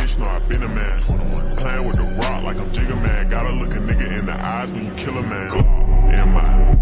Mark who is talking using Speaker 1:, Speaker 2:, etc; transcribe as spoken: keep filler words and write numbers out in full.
Speaker 1: bitch, know I been a man. Playing with the rock like I'm Jigga Man. Gotta look a nigga in the eyes when you kill a man. In my